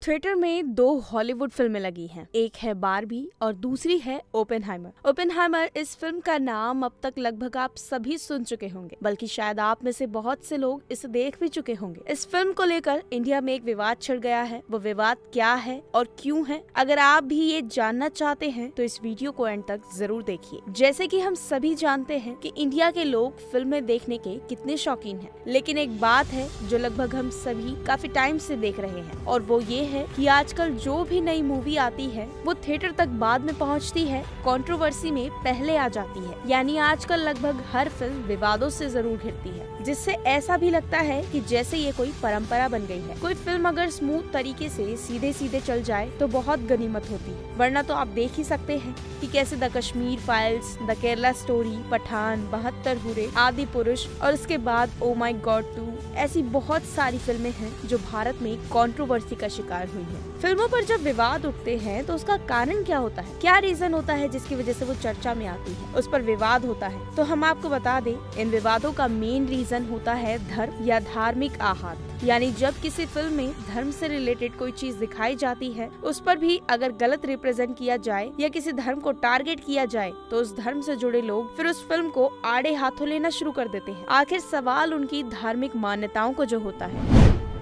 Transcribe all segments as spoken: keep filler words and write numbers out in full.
Theatre में दो Hollywood फिल्में लगी हैं, एक है बारबी और दूसरी है ओपेनहाइमर। ओपेनहाइमर इस फिल्म का नाम अब तक लगभग आप सभी सुन चुके होंगे, बल्कि शायद आप में से बहुत से लोग इसे देख भी चुके होंगे। इस फिल्म को लेकर इंडिया में एक विवाद छिड़ गया है। वो विवाद क्या है और क्यों है, अगर आप भी ये जानना चाहते हैं तो इस वीडियो को एंड तक जरूर देखिए। जैसे कि हम सभी जानते हैं कि इंडिया के लोग फिल्में देखने के कितने शौकीन हैं, लेकिन एक बात है जो लगभग हम सभी काफी टाइम से देख रहे हैं, और वो ये है कि आजकल जो भी नई मूवी आती है वो थिएटर तक बाद में पहुंचती है, कंट्रोवर्सी में पहले आ जाती है। यानी आजकल लगभग हर फिल्म विवादों से जरूर घिरती है, जिससे ऐसा भी लगता है कि जैसे ये कोई परंपरा बन गई है। कोई फिल्म अगर स्मूथ तरीके से सीधे सीधे चल जाए तो बहुत गनीमत होती है, वरना तो आप देख ही सकते हैं कि कैसे the Kashmir Files, the Kerala Story, Pathaan, Bahattar Hoorain, आदि पुरुष और उसके बाद ओ माई गॉड टू, ऐसी बहुत सारी फिल्में हैं जो भारत में कंट्रोवर्सी का शिकार हुई है। फिल्मों पर जब विवाद उठते हैं तो उसका कारण क्या होता है, क्या रीजन होता है जिसकी वजह से वो चर्चा में आती है, उस पर विवाद होता है। तो हम आपको बता दें, इन विवादों का मेन रीजन होता है धर्म या धार्मिक आहत। यानी जब किसी फिल्म में धर्म से रिलेटेड कोई चीज दिखाई जाती है, उस पर भी अगर गलत रिप्रेजेंट किया जाए या किसी धर्म को टारगेट किया जाए तो उस धर्म से जुड़े लोग फिर उस फिल्म को आड़े हाथों लेना शुरू कर देते हैं। आखिर सवाल उनकी धार्मिक मान्यताओं को जो होता है।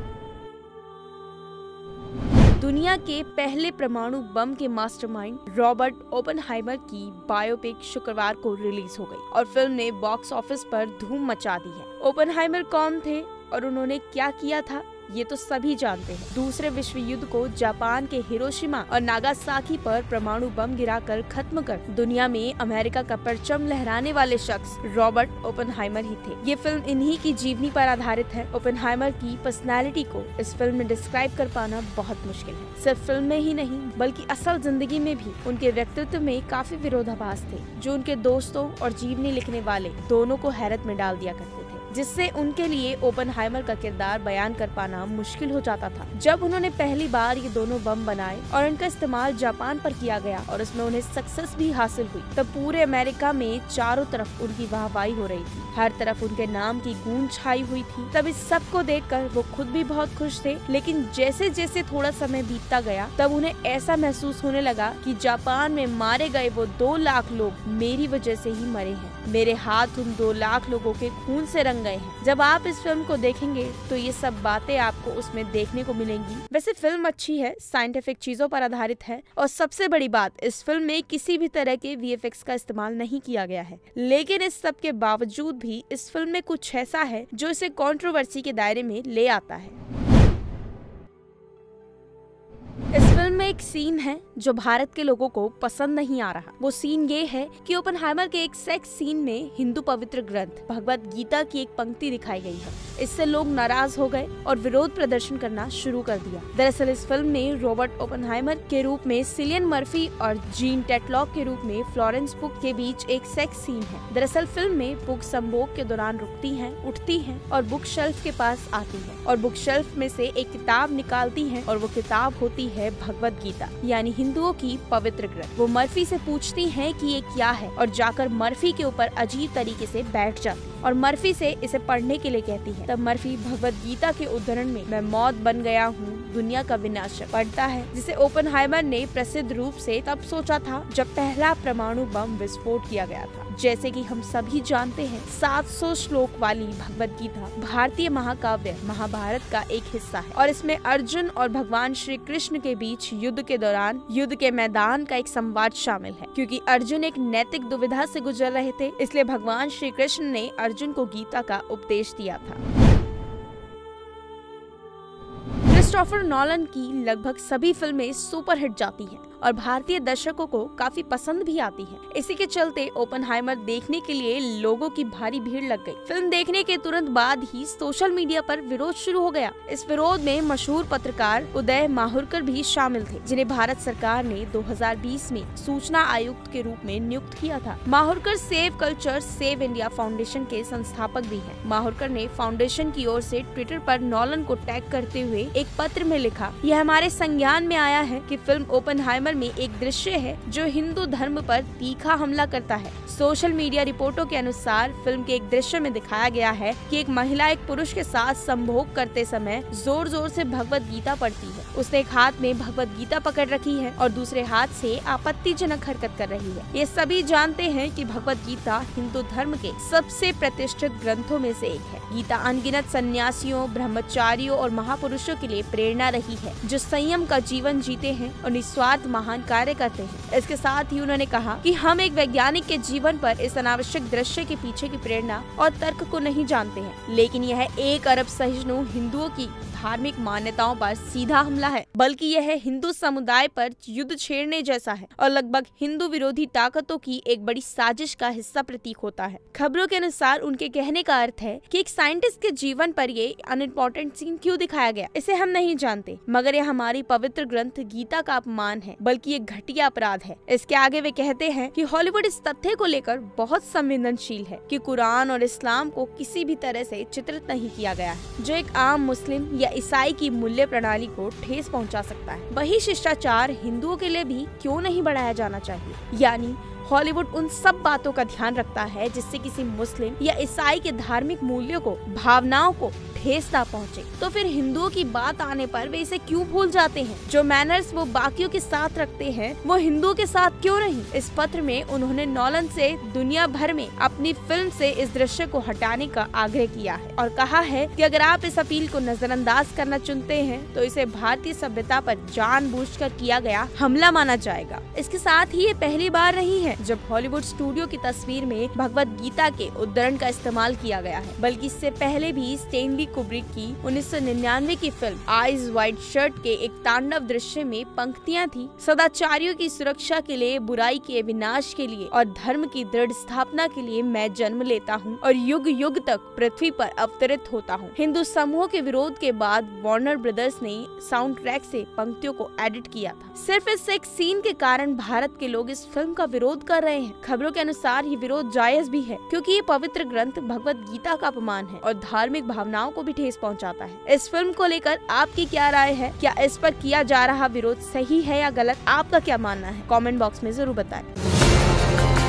दुनिया के पहले परमाणु बम के मास्टरमाइंड रॉबर्ट ओपेनहाइमर की बायोपिक शुक्रवार को रिलीज हो गई और फिल्म ने बॉक्स ऑफिस पर धूम मचा दी है। ओपेनहाइमर कौन थे और उन्होंने क्या किया था, ये तो सभी जानते हैं। दूसरे विश्व युद्ध को जापान के हिरोशिमा और नागासाकी पर परमाणु बम गिराकर खत्म कर दुनिया में अमेरिका का परचम लहराने वाले शख्स रॉबर्ट ओपेनहाइमर ही थे। ये फिल्म इन्हीं की जीवनी पर आधारित है। ओपेनहाइमर की पर्सनैलिटी को इस फिल्म में डिस्क्राइब कर पाना बहुत मुश्किल है। सिर्फ फिल्म में ही नहीं बल्कि असल जिंदगी में भी उनके व्यक्तित्व में काफी विरोधाभास थे, जो उनके दोस्तों और जीवनी लिखने वाले दोनों को हैरत में डाल दिया करते थे, जिससे उनके लिए ओपेनहाइमर का किरदार बयान कर पाना मुश्किल हो जाता था। जब उन्होंने पहली बार ये दोनों बम बनाए और इनका इस्तेमाल जापान पर किया गया और उसमें उन्हें सक्सेस भी हासिल हुई, तब पूरे अमेरिका में चारों तरफ उनकी वाहवाही हो रही थी। हर तरफ उनके नाम की गूंज छाई हुई थी। तब इस सब को देखकर वो खुद भी बहुत खुश थे, लेकिन जैसे जैसे थोड़ा समय बीतता गया तब उन्हें ऐसा महसूस होने लगा कि जापान में मारे गए वो दो लाख लोग मेरी वजह से ही मरे हैं। मेरे हाथ उन दो लाख लोगों के खून से रंग गए हैं। जब आप इस फिल्म को देखेंगे तो ये सब बातें आपको उसमें देखने को मिलेंगी। वैसे फिल्म अच्छी है, साइंटिफिक चीजों पर आधारित है, और सबसे बड़ी बात, इस फिल्म में किसी भी तरह के वी एफ एक्स का इस्तेमाल नहीं किया गया है। लेकिन इस सब के बावजूद भी इस फिल्म में कुछ ऐसा है जो इसे कंट्रोवर्सी के दायरे में ले आता है। इस फिल्म में एक सीन है जो भारत के लोगों को पसंद नहीं आ रहा। वो सीन ये है कि ओपेनहाइमर के एक सेक्स सीन में हिंदू पवित्र ग्रंथ भगवत गीता की एक पंक्ति दिखाई गई है। इससे लोग नाराज हो गए और विरोध प्रदर्शन करना शुरू कर दिया। दरअसल इस फिल्म में रॉबर्ट ओपेनहाइमर के रूप में सिलियन मर्फी और जीन टेटलॉक के रूप में फ्लोरेंस पुग के बीच एक सेक्स सीन है। दरअसल फिल्म में पुग संभोग के दौरान रुकती हैं, उठती हैं और बुक शेल्फ के पास आती है और बुक शेल्फ में से एक किताब निकालती हैं और वो किताब होती है भगवत गीता, यानी हिंदुओं की पवित्र ग्रंथ। वो मर्फी से पूछती हैं कि ये क्या है और जाकर मर्फी के ऊपर अजीब तरीके से बैठ जाती और मर्फी से इसे पढ़ने के लिए कहती है। तब मर्फी भगवत गीता के उद्धरण में मैं मौत बन गया हूँ, दुनिया का विनाशक पढ़ता है, जिसे ओपेनहाइमर ने प्रसिद्ध रूप से तब सोचा था जब पहला परमाणु बम विस्फोट किया गया था। जैसे कि हम सभी जानते हैं, सात सौ श्लोक वाली भगवत गीता भारतीय महाकाव्य महाभारत का एक हिस्सा है और इसमें अर्जुन और भगवान श्री कृष्ण के बीच युद्ध के दौरान युद्ध के मैदान का एक संवाद शामिल है। क्योंकि अर्जुन एक नैतिक दुविधा से गुजर रहे थे, इसलिए भगवान श्री कृष्ण ने अर्जुन को गीता का उपदेश दिया था। क्रिस्टोफर नॉलन की लगभग सभी फिल्में सुपरहिट जाती हैं और भारतीय दर्शकों को काफी पसंद भी आती है। इसी के चलते ओपेनहाइमर देखने के लिए लोगों की भारी भीड़ लग गई। फिल्म देखने के तुरंत बाद ही सोशल मीडिया पर विरोध शुरू हो गया। इस विरोध में मशहूर पत्रकार उदय माहुरकर भी शामिल थे, जिन्हें भारत सरकार ने दो हज़ार बीस में सूचना आयुक्त के रूप में नियुक्त किया था। Mahurkar Save Culture Save India Foundation के संस्थापक भी हैं। माहुरकर ने फाउंडेशन की ओर से ट्विटर पर नॉलन को टैग करते हुए एक पत्र में लिखा, यह हमारे संज्ञान में आया है कि फिल्म ओपेनहाइमर में एक दृश्य है जो हिंदू धर्म पर तीखा हमला करता है। सोशल मीडिया रिपोर्टों के अनुसार फिल्म के एक दृश्य में दिखाया गया है कि एक महिला एक पुरुष के साथ संभोग करते समय जोर जोर से भगवत गीता पढ़ती है। उसने एक हाथ में भगवत गीता पकड़ रखी है और दूसरे हाथ से आपत्तिजनक हरकत कर रही है। ये सभी जानते हैं कि भगवत गीता हिंदू धर्म के सबसे प्रतिष्ठित ग्रंथों में से एक है। गीता अनगिनत सन्यासियों, ब्रह्मचारियों और महापुरुषों के लिए प्रेरणा रही है, जो संयम का जीवन जीते हैं और निस्वार्थ महान कार्य करते हैं। इसके साथ ही उन्होंने कहा कि हम एक वैज्ञानिक के जीवन पर इस अनावश्यक दृश्य के पीछे की प्रेरणा और तर्क को नहीं जानते हैं, लेकिन यह एक अरब सहिष्णु हिंदुओं की धार्मिक मान्यताओं पर सीधा हमला है, बल्कि यह हिंदू समुदाय पर युद्ध छेड़ने जैसा है और लगभग हिंदू विरोधी ताकतों की एक बड़ी साजिश का हिस्सा प्रतीक होता है। खबरों के अनुसार उनके कहने का अर्थ है कि एक साइंटिस्ट के जीवन पर ये अनइम्पोर्टेंट सीन क्यों दिखाया गया, इसे हम नहीं जानते, मगर यह हमारी पवित्र ग्रंथ गीता का अपमान है, बल्कि एक घटिया अपराध है। इसके आगे वे कहते हैं कि हॉलीवुड इस तथ्य को लेकर बहुत संवेदनशील है कि कुरान और इस्लाम को किसी भी तरह से चित्रित नहीं किया गया है, जो एक आम मुस्लिम या ईसाई की मूल्य प्रणाली को ठेस पहुंचा सकता है। वही शिष्टाचार हिंदुओं के लिए भी क्यों नहीं बढ़ाया जाना चाहिए। यानी हॉलीवुड उन सब बातों का ध्यान रखता है जिससे किसी मुस्लिम या ईसाई के धार्मिक मूल्यों को, भावनाओं को ठेस ना पहुंचे। तो फिर हिंदुओं की बात आने पर वे इसे क्यों भूल जाते हैं? जो मैनर्स वो बाकियों के साथ रखते हैं वो हिंदुओं के साथ क्यों नहीं? इस पत्र में उन्होंने नॉलन से दुनिया भर में अपनी फिल्म से इस दृश्य को हटाने का आग्रह किया है और कहा है कि अगर आप इस अपील को नजरअंदाज करना चुनते हैं तो इसे भारतीय सभ्यता पर जानबूझकर किया गया हमला माना जाएगा। इसके साथ ही ये पहली बार नहीं है जब हॉलीवुड स्टूडियो की तस्वीर में भगवत गीता के उद्धरण का इस्तेमाल किया गया है, बल्कि इससे पहले भी स्टेनली कुब्रिक की उन्नीस सौ निन्यानवे की फिल्म आइज वाइड शट के एक तांडव दृश्य में पंक्तियां थी, सदाचारियों की सुरक्षा के लिए, बुराई के विनाश के लिए और धर्म की दृढ़ स्थापना के लिए मैं जन्म लेता हूँ और युग युग तक पृथ्वी पर अवतरित होता हूँ। हिंदू समूह के विरोध के बाद वार्नर ब्रदर्स ने साउंड ट्रैक से पंक्तियों को एडिट किया था। सिर्फ इस एक सीन के कारण भारत के लोग इस फिल्म का विरोध कर रहे हैं। खबरों के अनुसार ये विरोध जायज भी है, क्योंकि ये पवित्र ग्रंथ भगवत गीता का अपमान है और धार्मिक भावनाओं को भी ठेस पहुंचाता है। इस फिल्म को लेकर आपकी क्या राय है? क्या इस पर किया जा रहा विरोध सही है या गलत? आपका क्या मानना है? कमेंट बॉक्स में जरूर बताएं।